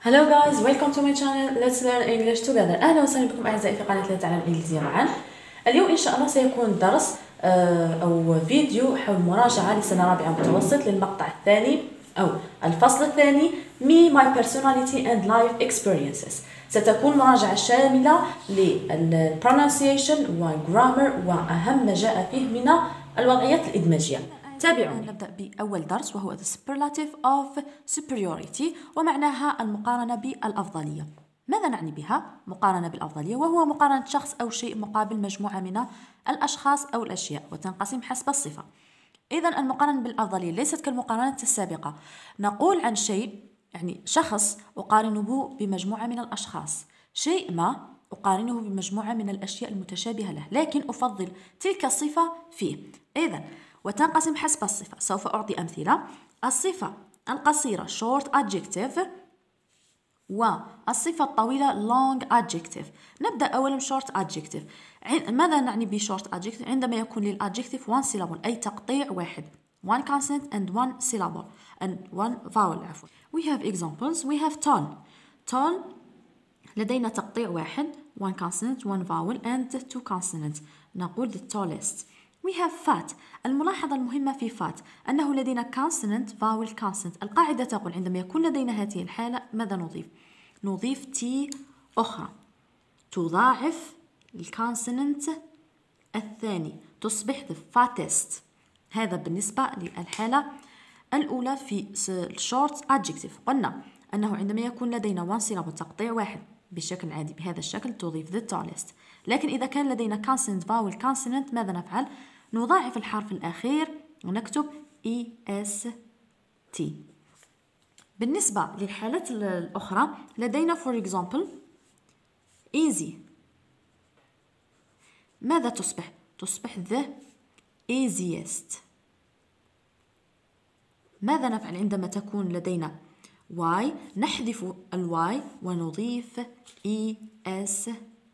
Hello guys, welcome to my channel. Let's learn English together. أهلا وسهلا بكم أعزائي في قناة نتعلم الإنجليزية معا. اليوم إن شاء الله سيكون درس أو فيديو حول مراجعة لسنة رابعة متوسط للمقطع الثاني أو الفصل الثاني Me, My Personality and Life Experiences. ستكون مراجعة شاملة للpronunciation والجرامر وأهم ما جاء فيه من الوضعيات الإدماجية. تابعوني. نبدأ بأول درس وهو the superlative of superiority ومعناها المقارنة بالأفضلية. ماذا نعني بها مقارنة بالأفضلية؟ وهو مقارنة شخص أو شيء مقابل مجموعة من الأشخاص أو الأشياء وتنقسم حسب الصفة. إذن المقارنة بالأفضلية ليست كالمقارنة السابقة. نقول عن شيء يعني شخص أقارنه بمجموعة من الأشخاص، شيء ما أقارنه بمجموعة من الأشياء المتشابهة له، لكن أفضل تلك الصفة فيه. إذن وتنقسم حسب الصفة. سوف أعطي أمثلة. الصفة القصيرة short adjective والصفة الطويلة long adjective. نبدأ أولا short adjective. ماذا نعني ب short adjective؟ عندما يكون للadjective one syllable أي تقطيع واحد، one consonant and one syllable and one vowel عفوا. We have examples. We have tall. tall لدينا تقطيع واحد one consonant one vowel and two consonants. نقول the tallest. We have fat. الملاحظة المهمة في fat أنه لدينا consonant vowel consonant. القاعدة تقول عندما يكون لدينا هذه الحالة ماذا نضيف؟ نضيف t أخرى تضاعف الكونسوننت الثاني تصبح the fattest. هذا بالنسبة للحالة الأولى في short adjective. قلنا أنه عندما يكون لدينا one syllable تقطيع واحد بشكل عادي بهذا الشكل تضيف the tallest. لكن إذا كان لدينا consonant vowel consonant ماذا نفعل؟ نضاعف الحرف الأخير ونكتب est. بالنسبة للحالات الأخرى لدينا for example easy. ماذا تصبح؟ تصبح the easiest. ماذا نفعل عندما تكون لدينا y؟ نحذف الواي ونضيف est.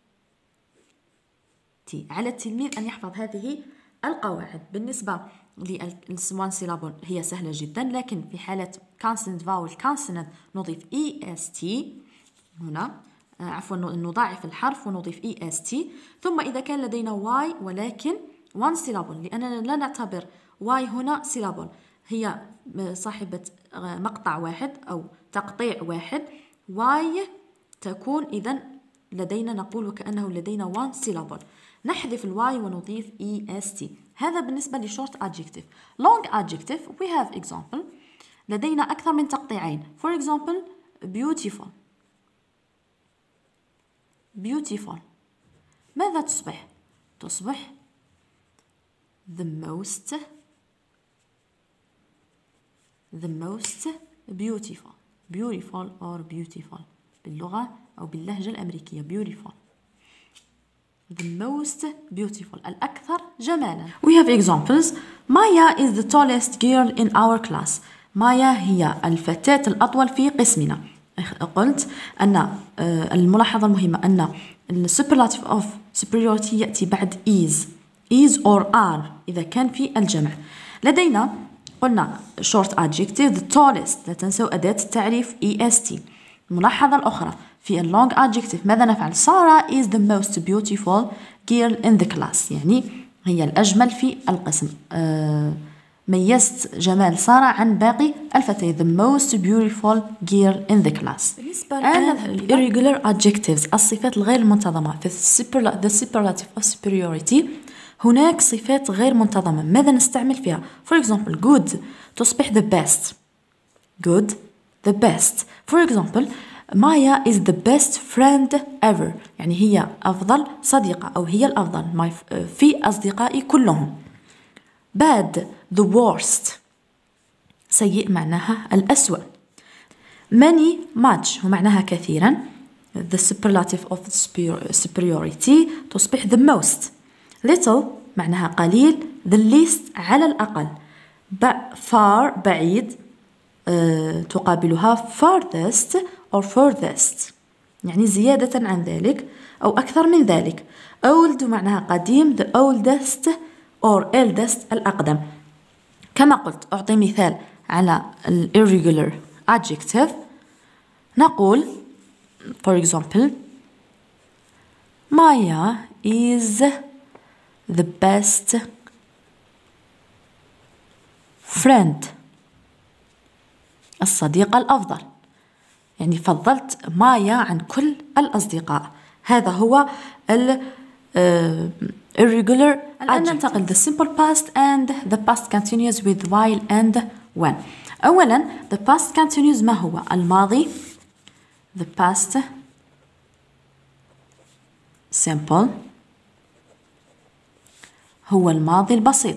على التلميذ أن يحفظ هذه القواعد. بالنسبة للسوان سيلابون هي سهلة جدا، لكن في حالة consonant vowel consonant نضيف est هنا عفوا نضاعف الحرف ونضيف est. ثم إذا كان لدينا y ولكن one syllable لأننا لا نعتبر y هنا syllable هي صاحبة مقطع واحد أو تقطيع واحد y تكون إذن لدينا نقول وكأنه لدينا one syllable نحذف الواي ونضيف est. هذا بالنسبة لشورت adjective. long adjective we have example. لدينا أكثر من تقطيعين. for example beautiful. beautiful ماذا تصبح؟ تصبح the most beautiful. beautiful or beautiful باللغة أو باللهجة الأمريكية beautiful. the most beautiful الأكثر جمالا. We have examples. Maya is the tallest girl in our class. مايا هي الفتاة الأطول في قسمنا. قلت أن الملاحظة المهمة أن superlative of superiority يأتي بعد is or are إذا كان في الجمع. لدينا قلنا short adjective the tallest لا تنسوا أداة التعريف est. الملاحظة الأخرى في long adjective ماذا نفعل؟ سارة is the most beautiful girl in the class يعني هي الأجمل في القسم. ميزت جمال سارة عن باقي الفتيات the most beautiful girl in the class. بالنسبة irregular adjectives الصفات الغير منتظمة في the superlative of superiority هناك صفات غير منتظمة. ماذا نستعمل فيها؟ for example good تصبح the best. good the best. for example Maya is the best friend ever يعني هي أفضل صديقة أو هي الأفضل في أصدقائي كلهم. bad the worst سيء معناها الأسوأ. many much ومعناها كثيرا the superlative of superiority تصبح the most. little معناها قليل the least على الأقل. far بعيد تقابلها farthest or furthest يعني زيادة عن ذلك أو أكثر من ذلك. old معناها قديم the oldest or eldest الأقدم. كما قلت أعطي مثال على irregular adjective. نقول for example Maya is the best friend. الصديقة الأفضل، يعني فضلت مايا عن كل الأصدقاء. هذا هو irregular. الآن ننتقل the simple past and the past continuous with while and when. أولا the past continuous ما هو؟ الماضي the past simple هو الماضي البسيط.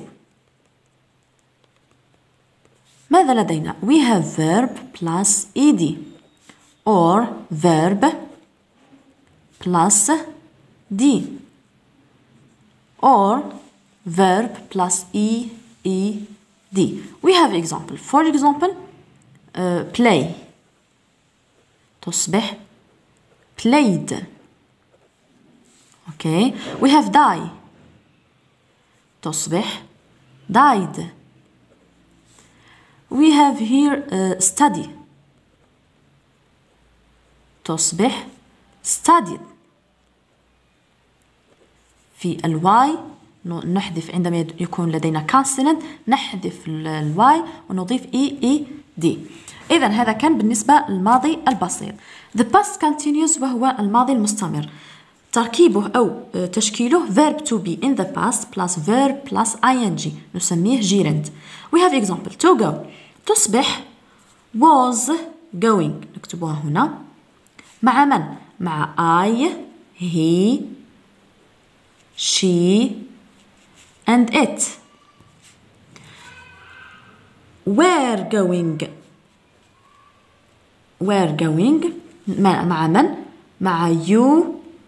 ماذا لدينا؟ we have verb plus ed or verb plus d or verb plus eed. We have example. For example play تصبح played. Okay. We have die تصبح died. We have here study تصبح studied. في الواي نحذف عندما يكون لدينا consonant نحذف الواي ونضيف اي دي. إذا هذا كان بالنسبة للماضي البسيط. The past continuous وهو الماضي المستمر، تركيبه أو تشكيله verb to be in the past plus verb plus ing نسميه gerund. We have example to go تصبح was going نكتبها هنا مع من؟ مع I he she and it. were going مع من؟ مع you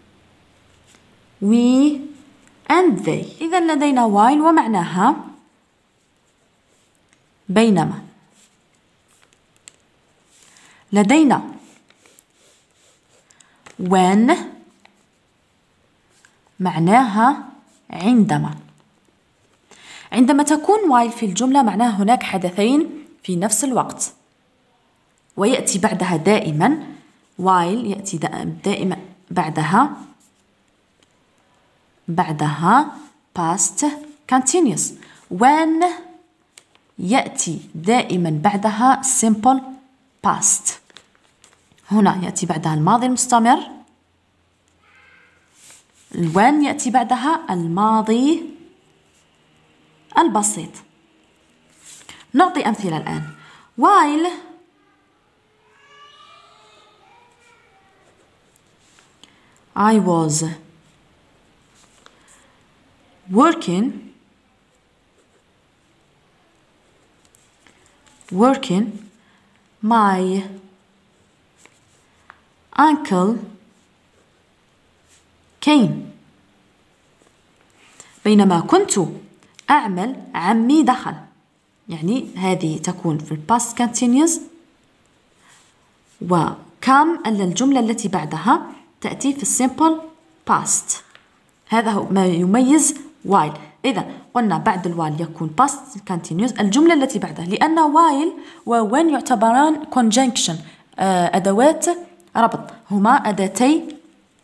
we and they. إذا لدينا while ومعناها بينما. لدينا when معناها عندما. عندما تكون while في الجملة معناها هناك حدثين في نفس الوقت ويأتي بعدها دائما while يأتي دائما بعدها past continuous. when يأتي دائما بعدها simple past. هنا يأتي بعدها الماضي المستمر. when يأتي بعدها الماضي البسيط. نعطي أمثلة الآن. while I was working my uncle came. بينما كنت أعمل عمي دخل. يعني هذه تكون في past continuous وكم الجملة التي بعدها تأتي في simple past. هذا هو ما يميز while. إذا قلنا بعد الوايل يكون past continuous الجملة التي بعدها، لأن while و when يعتبران conjunction أدوات ربط، هما أداتي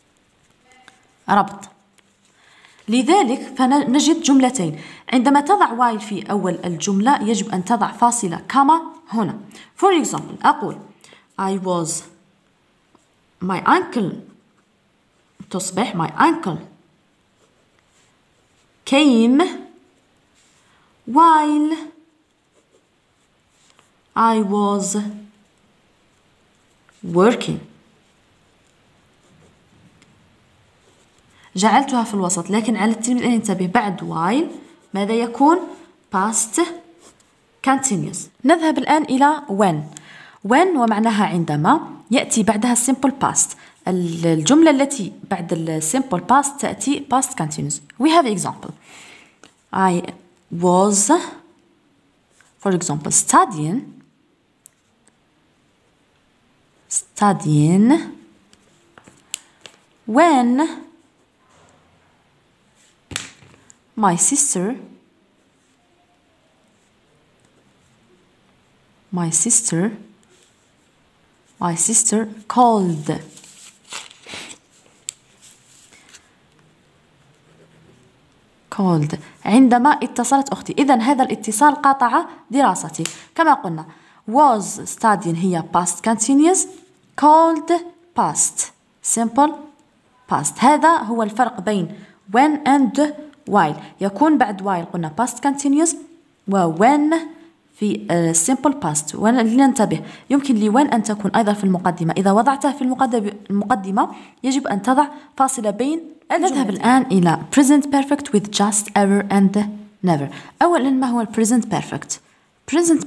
ربط. لذلك فنجد جملتين. عندما تضع while في أول الجملة يجب أن تضع فاصلة كما هنا. For example أقول I was my uncle تصبح my uncle came while I was working. جعلتها في الوسط، لكن على التلميذ أن ينتبه بعد while ماذا يكون؟ past continuous. نذهب الآن إلى when ومعناها عندما يأتي بعدها simple past. الجملة التي بعد simple past تأتي past continuous. We have example. I was for example studying when my sister My sister called. عندما اتصلت أختي. إذن هذا الاتصال قاطع دراستي. كما قلنا was studying هي past continuous. called past simple past. هذا هو الفرق بين when and while. يكون بعد while قلنا past continuous، و when في simple past. لننتبه، يمكن لي when أن تكون أيضا في المقدمة. إذا وضعتها في المقدمة يجب أن تضع فاصلة بين الجملتين. نذهب الآن إلى present perfect with just, ever and never. أولا ما هو present perfect؟ present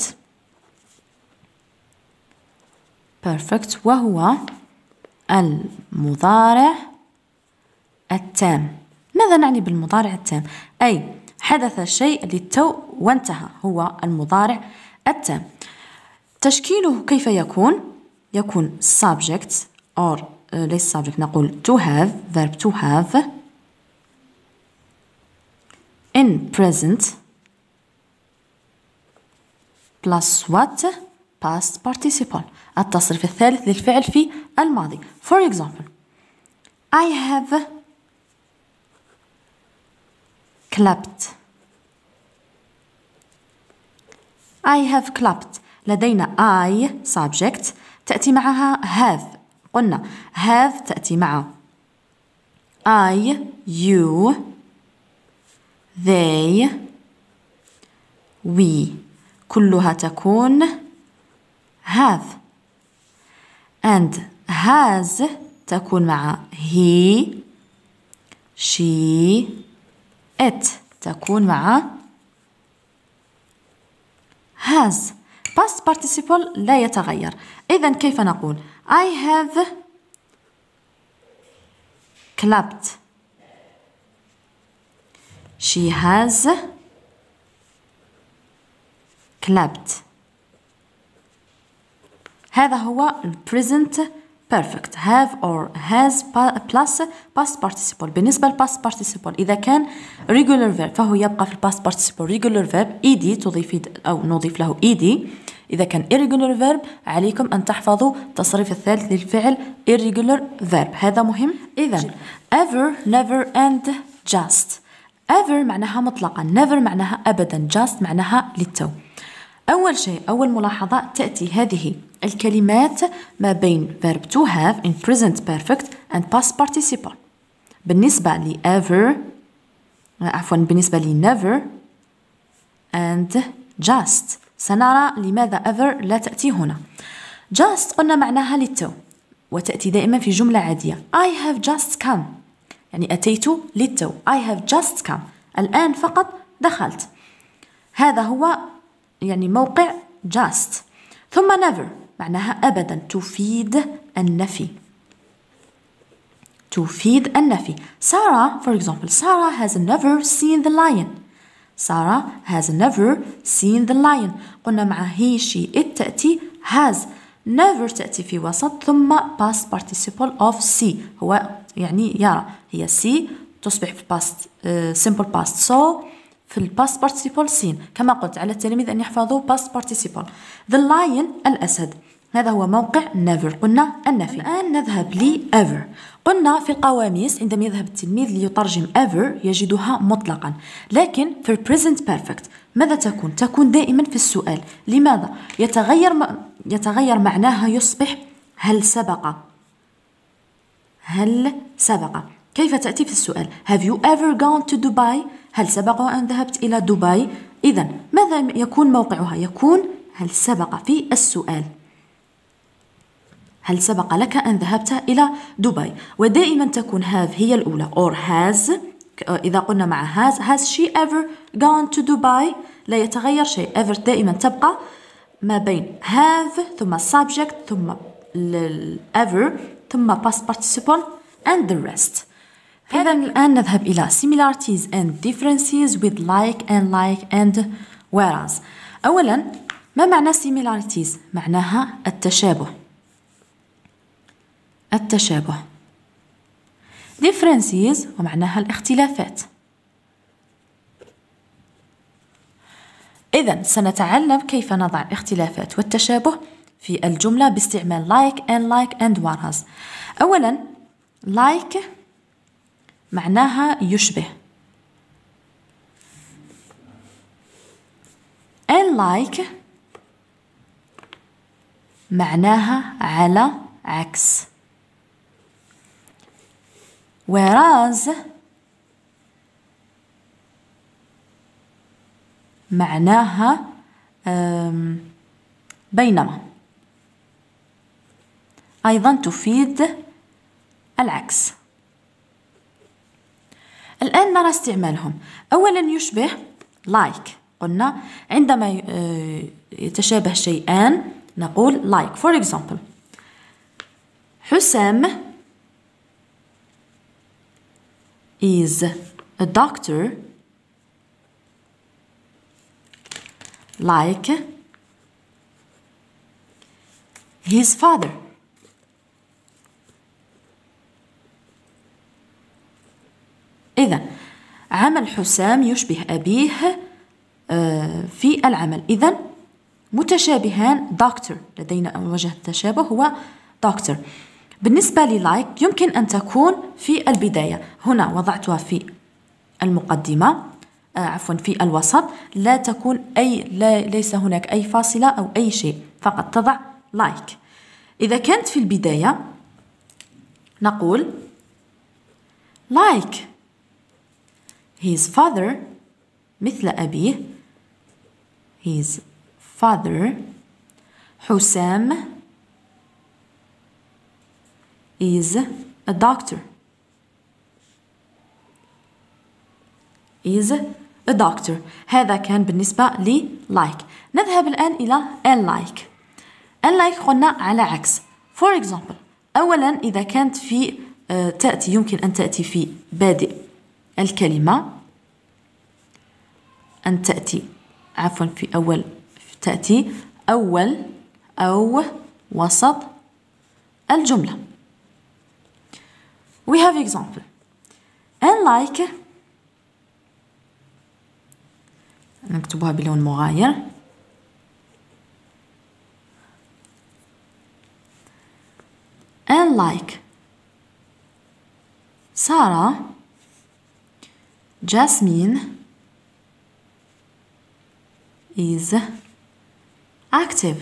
perfect وهو المضارع التام. ماذا نعني بالمضارع التام؟ أي حدث الشيء للتو وانتهى، هو المضارع التام. تشكيله كيف يكون؟ يكون subject or ليس subject، نقول to have verb to have in present plus what past participle، التصريف الثالث للفعل في الماضي. For example I have clapped. I have clapped. لدينا I subject تأتي معها have. قلنا have تأتي مع I, you, they, we، كلها تكون have. and has تكون مع he, she, it، تكون مع has. past participle لا يتغير. إذن كيف نقول I have clapped. She has clapped. هذا هو present perfect have or has plus past participle. بالنسبة للpast participle إذا كان regular verb فهو يبقى في past participle regular verb ed تضيف أو نضيف له ed. إذا كان irregular verb عليكم أن تحفظوا التصريف الثالث للفعل irregular verb، هذا مهم. إذن ever, never and just. ever معناها مطلقا، never معناها أبدا، just معناها للتو. أول شيء، أول ملاحظة، تأتي هذه الكلمات ما بين verb to have in present perfect and past participle. بالنسبة ل ever بالنسبة ل never and just سنرى لماذا ever لا تأتي هنا. just قلنا معناها للتو وتأتي دائما في جملة عادية. I have just come يعني أتيت للتو. I have just come الآن فقط دخلت. هذا هو يعني موقع just. ثم never معناها أبدا، تفيد النفي. تفيد النفي. Sarah for example Sarah has never seen the lion. Sarah has never seen the lion. قلنا مع he she it تأتي has. never تأتي في وسط ثم past participle of see هو يعني يرى. هي see تصبح في past simple past so في الباست participle seen. كما قلت على التلاميذ أن يحفظوا past participle. the lion الأسد. هذا هو موقع never قلنا النفي. الآن نذهب ل ever. قلنا في القواميس عندما يذهب التلميذ ليترجم ever يجدها مطلقا، لكن في present perfect ماذا تكون؟ تكون دائما في السؤال. لماذا؟ يتغير معناها، يصبح هل سبق. هل سبق. كيف تأتي في السؤال؟ Have you ever gone to Dubai؟ هل سبق أن ذهبت إلى دبي؟ إذن ماذا يكون موقعها؟ يكون هل سبق في السؤال. هل سبق لك أن ذهبت إلى دبي؟ ودائما تكون have هي الأولى or has. إذا قلنا مع has she ever gone to Dubai؟ لا يتغير شيء. ever دائما تبقى ما بين have ثم subject ثم ever ثم past participle and the rest. إذا الآن نذهب إلى similarities and differences with like and whereas. أولا ما معنى similarities؟ معناها التشابه. التشابه. differences ومعناها الاختلافات. إذن سنتعلم كيف نضع الاختلافات والتشابه في الجملة باستعمال like and whereas. أولا like معناها يشبه and like معناها على عكس whereas معناها بينما، أيضا تفيد العكس. الآن نرى استعمالهم. أولا يشبه like، قلنا عندما يتشابه شيئان نقول like. For example حسام is a doctor like his father. إذن عمل حسام يشبه أبيه في العمل. إذن متشابهان doctor، لدينا وجه التشابه هو doctor. بالنسبة للايك يمكن أن تكون في البداية، هنا وضعتها في المقدمة عفوا في الوسط، لا تكون ليس هناك أي فاصلة أو أي شيء، فقط تضع like. إذا كانت في البداية نقول like his father، مثل أبيه his father. حسام is a doctor هذا كان بالنسبة ل like. نذهب الآن إلى unlike. unlike قلنا على عكس. for example أولا إذا كانت في يمكن أن تأتي في بادئ الكلمة، أن تأتي عفوا تأتي أول أو وسط الجملة. we have example unlike، نكتبها بلون مغاير. unlike Sarah, Jasmine is active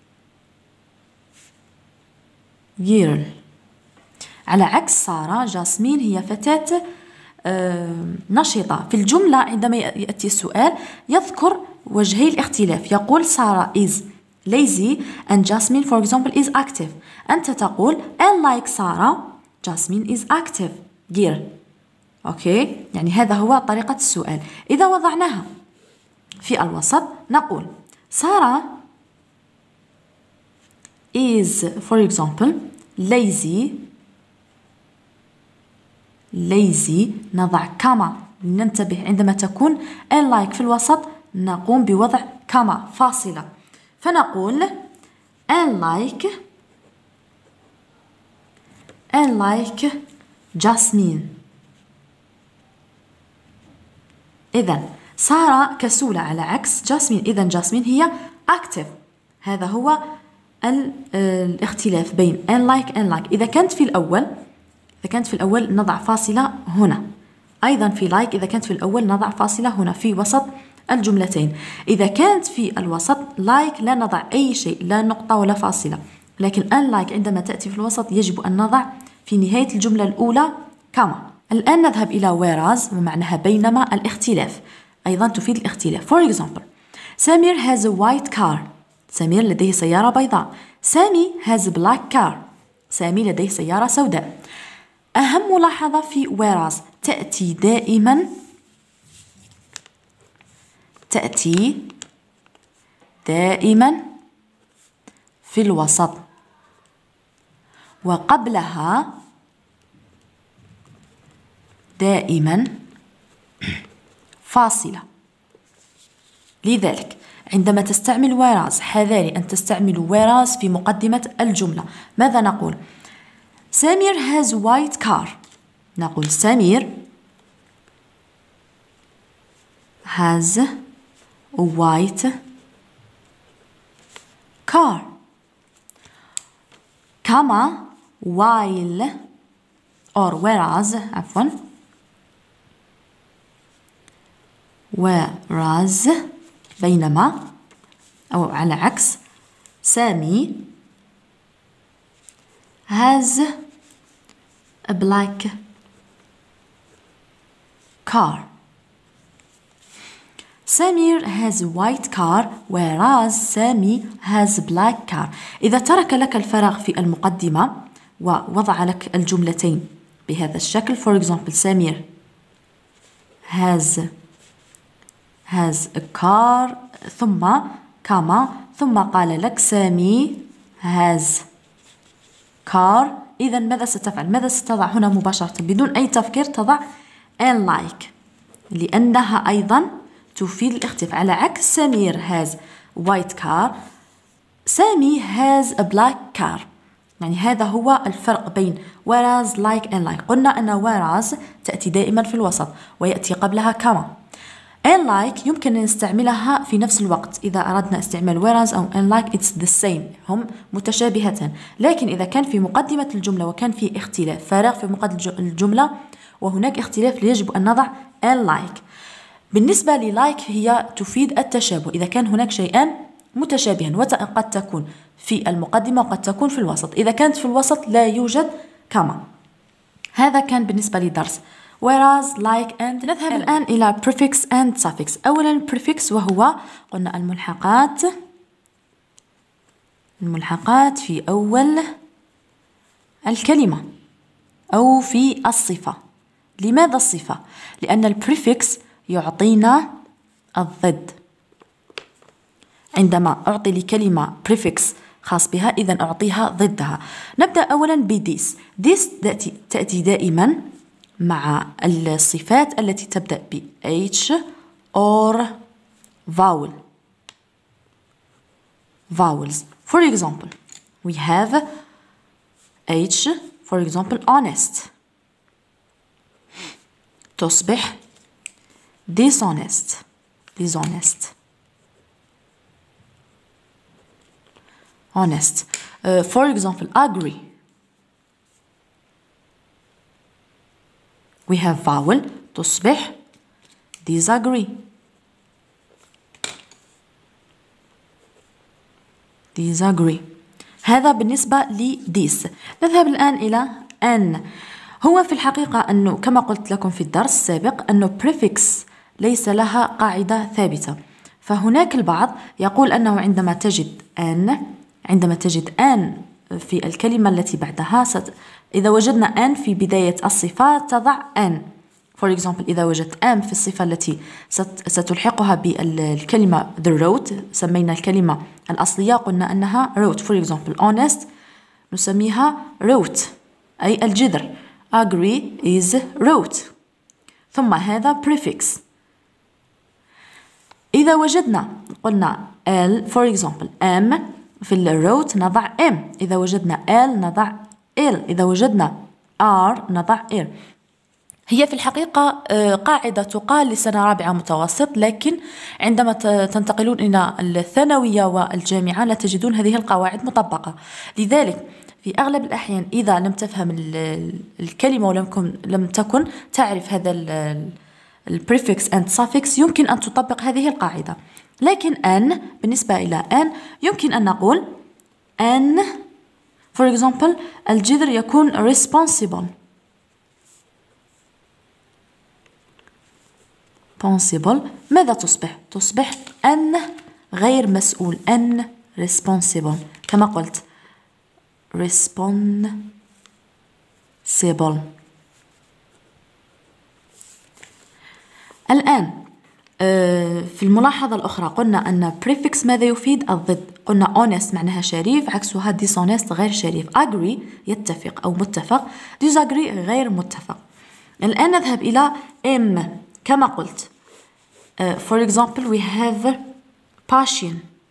girl. على عكس سارة، جاسمين هي فتاة نشطة. في الجملة عندما يأتي السؤال يذكر وجهي الاختلاف، يقول سارة is lazy and Jasmine for example is active. أنت تقول unlike سارة Jasmine is active girl. أوكي، يعني هذا هو طريقة السؤال. إذا وضعناها في الوسط نقول سارة is for example lazy نضع كما، ننتبه عندما تكون unlike في الوسط نقوم بوضع كما فاصلة، فنقول unlike Jasmine. إذن سارة كسولة على عكس جاسمين، إذن جاسمين هي active. هذا هو الاختلاف بين unlike إذا كانت في الأول نضع فاصلة هنا، أيضا في like إذا كانت في الأول نضع فاصلة هنا في وسط الجملتين. إذا كانت في الوسط like لا نضع أي شيء، لا نقطة ولا فاصلة، لكن unlike عندما تأتي في الوسط يجب أن نضع في نهاية الجملة الأولى كما. الآن نذهب إلى whereas ومعناها بينما، الاختلاف، أيضا تفيد الاختلاف. for example سمير has a white car، سمير لديه سيارة بيضاء. سامي has a black car، سامي لديه سيارة سوداء. أهم ملاحظة في whereas تأتي دائما في الوسط، وقبلها دائما فاصلة. لذلك عندما تستعمل whereas حذاري أن تستعمل whereas في مقدمة الجملة. ماذا نقول؟ سمير has white car، نقول سمير has a white car. كما while or whereas عفوا whereas بينما أو على عكس سامي has a black car. Samir has a white car whereas Sami has a black car. إذا ترك لك الفراغ في المقدمة ووضع لك الجملتين بهذا الشكل for example Samir has a car ثم كما ثم قال لك سامي has car. إذا ماذا ستفعل؟ ماذا ستضع هنا مباشرة بدون أي تفكير؟ تضع and like لأنها أيضا تفيد الاختلاف. على عكس سمير has white car سامي has a black car. يعني هذا هو الفرق بين whereas like and like. قلنا أن whereas تأتي دائما في الوسط ويأتي قبلها كما. and like يمكن أن نستعملها في نفس الوقت إذا أردنا استعمال whereas أو and like it's the same هم متشابهتان. لكن إذا كان في مقدمة الجملة وكان في اختلاف فراغ في مقدمة الجملة وهناك اختلاف يجب أن نضع and like. بالنسبة للايك هي تفيد التشابه إذا كان هناك شيئان متشابهان وقد تكون في المقدمة وقد تكون في الوسط. إذا كانت في الوسط لا يوجد كما. هذا كان بالنسبة لدرس whereas like and. نذهب الآن إلى prefix and suffix. أولا prefix وهو قلنا الملحقات في أول الكلمة أو في الصفة. لماذا الصفة؟ لأن البريفكس يعطينا الضد. عندما أعطي لكلمة بريفكس خاص بها إذن أعطيها ضدها. نبدأ أولا بديس. ديس تأتي دائما مع الصفات التي تبدأ ب H or vowel. Vowels. For example, we have H, for example, honest. تصبح dishonest. Honest. For example, agree. We have vowel تصبح disagree. هذا بالنسبة لديس. نذهب الآن إلى أن. هو في الحقيقة أنه كما قلت لكم في الدرس السابق أنه prefix ليس لها قاعدة ثابتة. فهناك البعض يقول أنه عندما تجد أن في الكلمة التي بعدها إذا وجدنا أن في بداية الصفة تضع أن. For example إذا وجدت أم في الصفة التي ستلحقها بالكلمة the road سمينا الكلمة الأصلية قلنا أنها road. For example honest نسميها root أي الجذر. Agree is root. ثم هذا prefix. إذا وجدنا قلنا L for example M في الروت نضع M. إذا وجدنا L نضع L. إذا وجدنا R نضع R. هي في الحقيقة قاعدة تقال لسنة رابعة متوسط لكن عندما تنتقلون إلى الثانوية والجامعة لا تجدون هذه القواعد مطبقة. لذلك في أغلب الأحيان إذا لم تفهم الكلمة ولم تكن تعرف هذا البريفكس and suffix يمكن أن تطبق هذه القاعدة. لكن أن بالنسبة إلى أن يمكن أن نقول أن for example الجذر يكون responsible. ماذا تصبح؟ تصبح أن غير مسؤول. أن responsible كما قلت responsible. الآن في الملاحظة الأخرى قلنا أن prefix ماذا يفيد؟ الضد. قلنا honest معناها شريف عكسها dishonest غير شريف. agree يتفق أو متفق. disagree غير متفق. الآن نذهب إلى M كما قلت for example we have passion.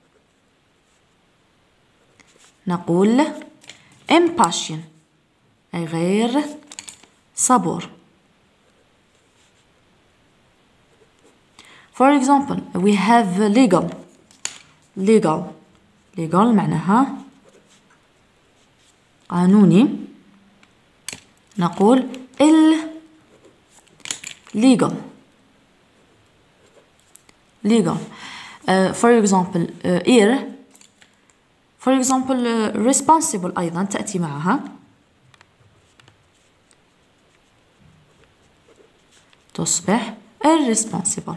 نقول impatient أي غير صبور. For example we have legal معناها قانوني، نقول illegal. legal. For example for example responsible أيضا تأتي معها، تصبح irresponsible.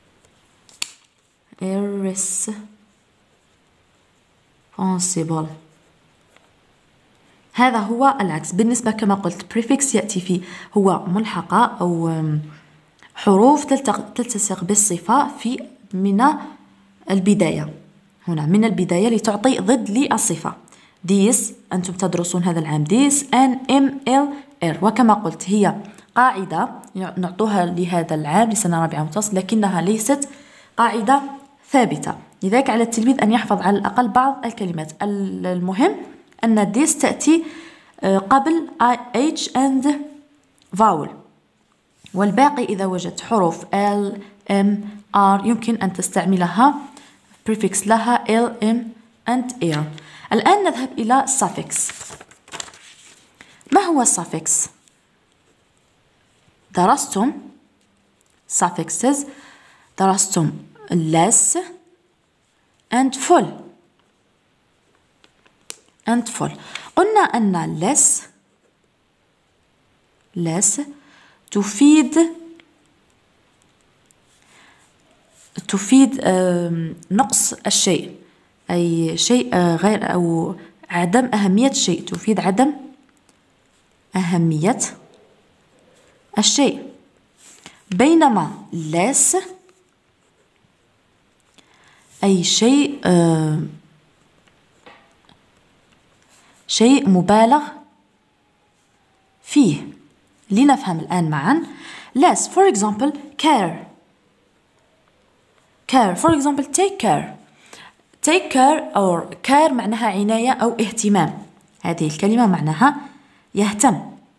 هذا هو العكس. بالنسبة كما قلت prefix يأتي فيه هو ملحقة أو حروف تلتصق بالصفة من البداية، هنا من البداية لتعطي ضد للصفة. this أنتم تدرسون هذا العام this N M L R، وكما قلت هي قاعدة نعطوها لهذا العام لسنة رابعة متوسط، لكنها ليست قاعدة ثابتة، لذلك على التلميذ أن يحفظ على الأقل بعض الكلمات. المهم أن this تأتي قبل H and vowel، والباقي إذا وجدت حروف L M R يمكن أن تستعملها prefix لها L M and R. الآن نذهب إلى suffix. ما هو suffix؟ درستم suffixes، درستم less and full. قلنا أن less تفيد نقص الشيء، أي شيء غير أو عدم أهمية الشيء، تفيد عدم أهمية الشيء. بينما less أي شيء مبالغ فيه. لنفهم الآن معا less for example care for example take care or care معناها عناية أو اهتمام، هذه الكلمة معناها يهتم.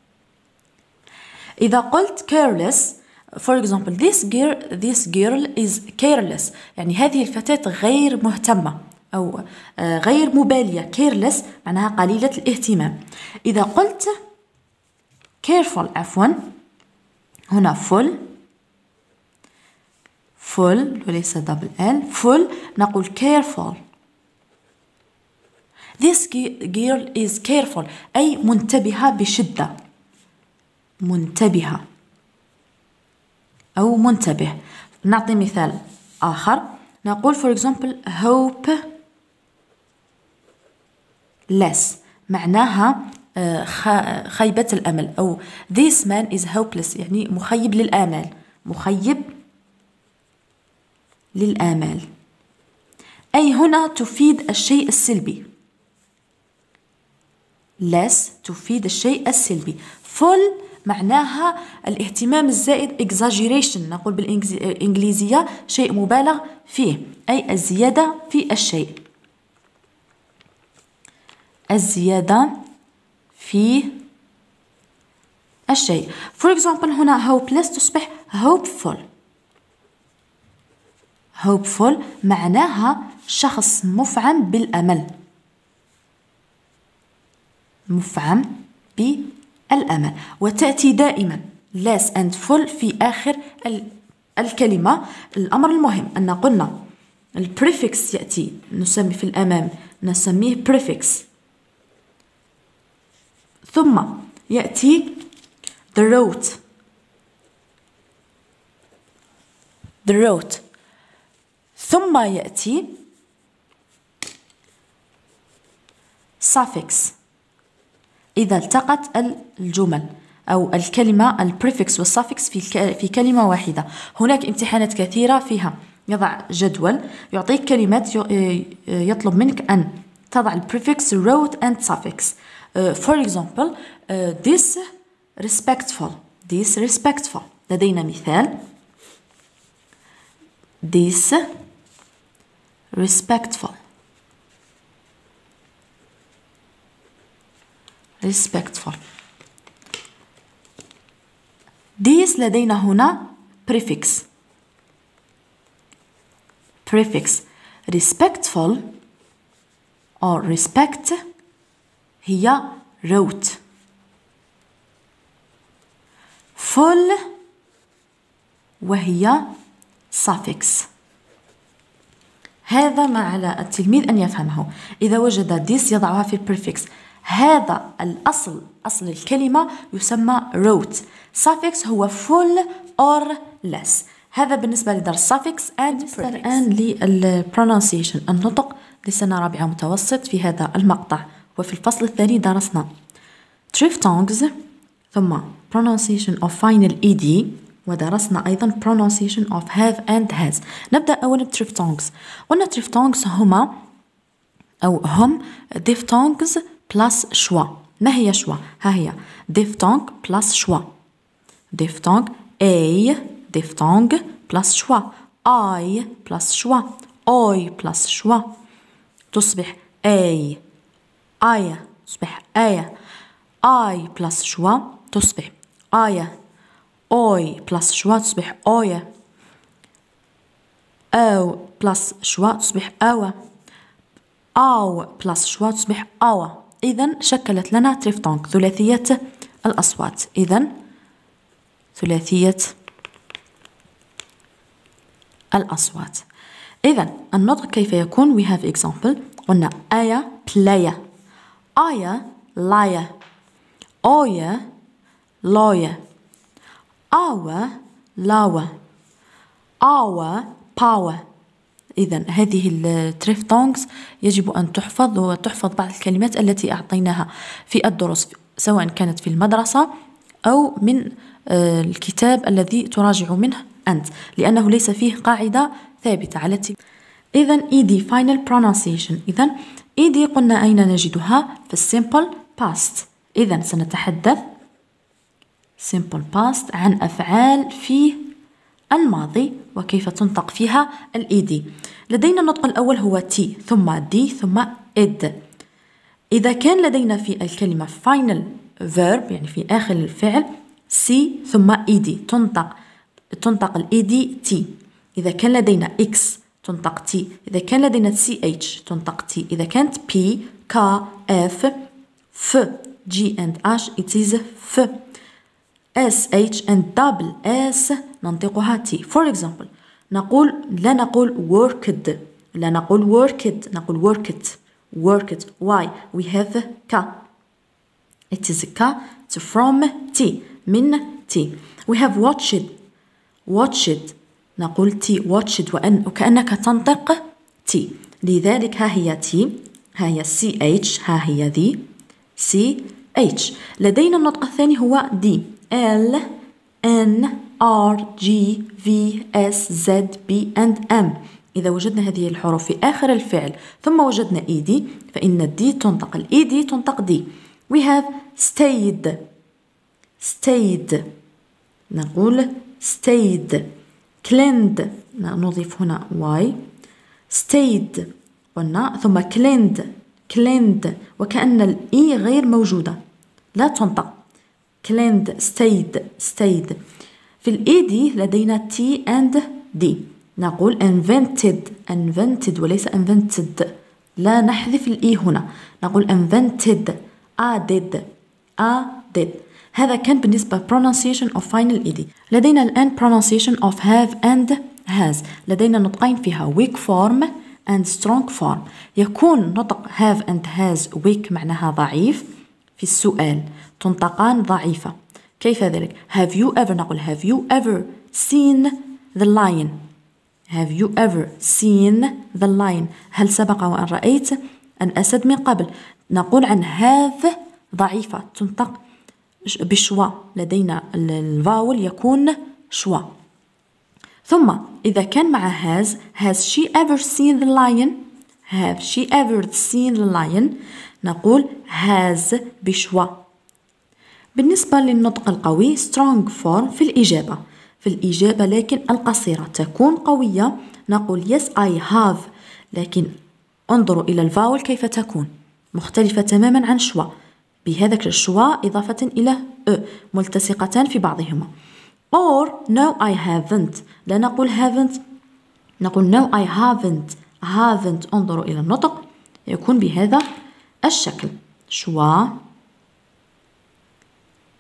إذا قلت careless for example this girl is careless، يعني هذه الفتاة غير مهتمة أو غير مبالية. careless معناها قليلة الاهتمام. إذا قلت careful عفوا، هنا full وليس double L full، نقول careful. this girl is careful أي منتبهة بشدة، منتبهة أو منتبه. نعطي مثال آخر، نقول for example hopeless معناها خيبة الأمل، أو this man is hopeless يعني مخيب للآمال، أي هنا تفيد الشيء السلبي. less تفيد الشيء السلبي. full معناها الاهتمام الزائد exaggeration، نقول بالإنجليزية شيء مبالغ فيه، أي الزيادة في الشيء، الزيادة في الشيء. for example هنا hopeless تصبح hopeful معناها شخص مفعم بالأمل، وتأتي دائما less and full في آخر الكلمة. الأمر المهم أن قلنا البريفكس يأتي نسمي في الأمام نسميه prefix، ثم يأتي the root، ثم يأتي suffix. إذا التقت الجمل أو الكلمة البريفكس والسافكس في كلمة واحدة. هناك امتحانات كثيرة فيها يضع جدول يعطيك كلمات، يطلب منك أن تضع البريفكس root and suffix. for example this respectful لدينا مثال this respectful. this لدينا هنا prefix. respectful or respect هي wrote. full وهي suffix. هذا ما على التلميذ أن يفهمه. إذا وجد this يضعها في البريفكس. هذا الأصل، أصل الكلمة يسمى wrote. suffix هو full or less. هذا بالنسبة لدرس suffix and prefix. الآن للpronunciation، النطق لسنة رابعة متوسط. في هذا المقطع وفي الفصل الثاني درسنا triphthongs ثم pronunciation of final ed، ودرسنا أيضا pronunciation of have and has. نبدأ أولا triphthongs. قلنا triphthongs هم diphthongs plus schwa. ما هي schwa؟ ها هي diphthong plus schwa. diphthong a diphthong plus schwa. I plus schwa. oi plus schwa تصبح a. آية تصبح آية. I plus schwa تصبح آية. أوي بلس شوا تصبح أوية. أو بلس شوا تصبح أوى. أو بلس شوا تصبح أوى. إذن شكلت لنا تريفتونغ، ثلاثية الأصوات. إذن ثلاثية الأصوات. إذن النطق كيف يكون؟ we have example. قلنا آية بلاية، آية لاية، أوية لاية، آوى لاوى، آوى باوى. إذن هذه التريفتونغز يجب أن تحفظ، وتحفظ بعض الكلمات التي أعطيناها في الدروس، سواء كانت في المدرسة أو من الكتاب الذي تراجع منه أنت، لأنه ليس فيه قاعدة ثابتة على إذن ED final pronunciation. إذن ED قلنا أين نجدها؟ في simple past. إذن سنتحدث simple past عن أفعال في الماضي وكيف تنطق فيها الإيدي. لدينا النطق الأول هو T ثم D ثم إد. إذا كان لدينا في الكلمة final verb يعني في آخر الفعل C ثم إيدي تنطق الإيدي T. إذا كان لدينا X تنطق T. إذا كان لدينا CH تنطق T. إذا كانت P K F F G and H it is F. SH and double S ننطقها T. For example لا نقول worked، لا نقول worked، نقول worked. Why? We have K. It is K from T، من T. We have watched نقول T watched وكأنك تنطق T. لذلك ها هي T، ها هي CH، ها هي ذي CH. لدينا النطق الثاني هو D L N R G V S Z B and M. إذا وجدنا هذه الحروف في آخر الفعل ثم وجدنا ED فإن الدي تنطق الED تنطق دي. We have stayed نقول stayed. cleaned نضيف هنا Y. stayed قلنا ثم cleaned وكأن الإي غير موجودة لا تنطق. cleaned stayed. في الإيدي لدينا T and D نقول invented وليس invented، لا نحذف الإي هنا، نقول invented. added. هذا كان بالنسبة pronunciation of final ED. لدينا الآن pronunciation of have and has. لدينا نطقين فيها weak form and strong form. يكون نطق have and has weak معناها ضعيف في السؤال، تنطقان ضعيفة. كيف ذلك؟ have you ever نقول have you ever seen the lion. have you ever seen the lion. هل سبق وأن رأيت الأسد من قبل؟ نقول عن have ضعيفة تنطق بشوا، لدينا الفاول يكون شوا. ثم إذا كان مع has she ever seen the lion. have she ever seen the lion نقول has بشوا. بالنسبة للنطق القوي strong form في الإجابة لكن القصيرة تكون قوية نقول yes I have، لكن انظروا إلى الفاول كيف تكون مختلفة تماما عن شوا، بهذاك الشوا إضافة إلى ملتصقتان في بعضهما. or no I haven't لا نقول haven't، نقول no I haven't. انظروا إلى النطق يكون بهذا الشكل شوا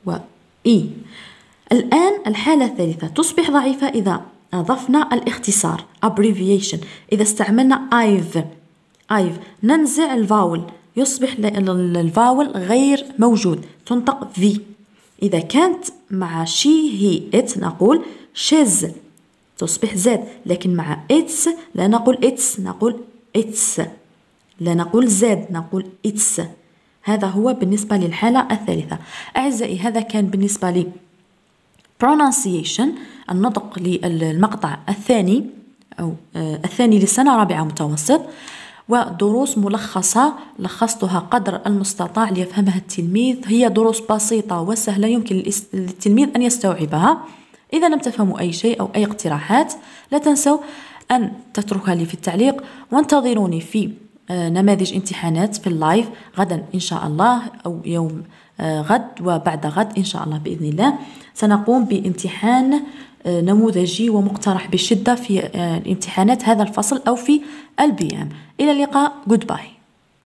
و E. الآن الحالة الثالثة تصبح ضعيفة إذا أضفنا الاختصار abbreviation. إذا استعملنا I've ننزع الفاول، يصبح الفاول غير موجود، تنطق في. إذا كانت مع she he it نقول she's، تصبح زاد. لكن مع it's لا نقول it's، نقول it's. لا نقول زاد، نقول it's. هذا هو بالنسبة للحالة الثالثة. أعزائي هذا كان بالنسبة لي pronunciation، النطق للمقطع الثاني أو الثاني لسنة رابعة متوسط، ودروس ملخصة لخصتها قدر المستطاع ليفهمها التلميذ. هي دروس بسيطة وسهلة يمكن للتلميذ أن يستوعبها. إذا لم تفهموا أي شيء أو أي اقتراحات لا تنسوا أن تتركها لي في التعليق، وانتظروني في نماذج امتحانات في اللايف غدا إن شاء الله، أو يوم غد وبعد غد إن شاء الله بإذن الله. سنقوم بامتحان نموذجي ومقترح بشدة في امتحانات هذا الفصل أو في البيام. إلى اللقاء. Goodbye.